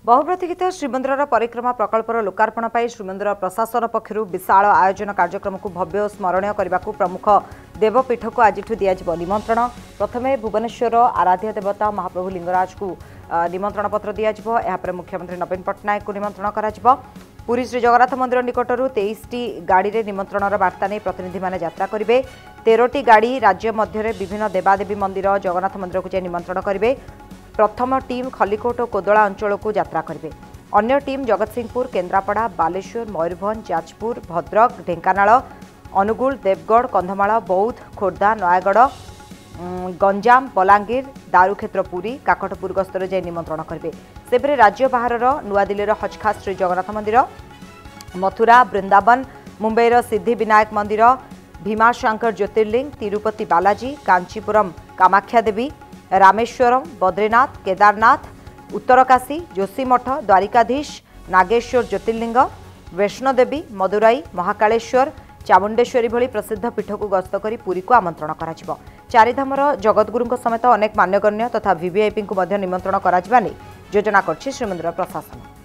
बहुप्रतीक्षित श्रीमंदिर परिक्रमा प्रकल्पर लोकार्पण पर श्रीमंदिर प्रशासन पक्षर विशाल आयोजन कार्यक्रम को भव्य और स्मरणीय करने को प्रमुख देवपीठ को आज दिज्व निमंत्रण। प्रथमे भुवनेश्वर आराध्य देवता महाप्रभु लिंगराज को निमंत्रण पत्र दिज्व। मुख्यमंत्री नवीन पट्टनायक को निमंत्रण कर पुरी श्री जगन्नाथ मंदिर निकटर 23टी गाड़ी रे निमंत्रण वार्ता नहीं प्रतिनिधि माने यात्रा करेंगे। 13टी गाड़ी राज्य मध्य विभिन्न देवादेवी मंदिर जगन्नाथ मंदिर को निमंत्रण करेंगे। प्रथम टीम खलिकोट और कोदला अंचल को यात्रा करेंगे। अन्य टीम जगतसिंहपुर, केन्द्रापड़ा, बालेश्वर, मयूरभंज, जाजपुर, भद्रक, ढेंकानाल, अनुगुल, देवगढ़, कंधमाल, बौद्ध, खोर्धा, नयागढ़, गंजाम, बलांगीर, दारुक्षेत्र, पुरी, काकटपुर गस्तर जाई निमंत्रण करेंगे। सेपरे राज्य बाहर नुआदिल्लीर हजखास श्री जगन्नाथ मंदिर, मथुरा, वृंदावन, मुंबईर सिद्धि विनायक मंदिर, भीमाशंकर ज्योतिर्लिंग, तिरुपति बालाजी, कांचीपुरम कामाख्या देवी, रामेश्वरम, बद्रीनाथ, केदारनाथ, उत्तरकाशी, जोशीमठ, द्वारिकाधीश, नागेश्वर ज्योतिर्लिंग, वैष्णोदेवी, मदुराई, महाकालेश्वर, चामुंडेश्वरी भली प्रसिद्ध पीठ को गस्त कर पुरी को आमंत्रण कर चारिधामर जगद्गुरु समेत अनेक मान्यगण्य तथा वीवीआईपी को निमंत्रण कर योजना कर श्रीमंदिर प्रशासन।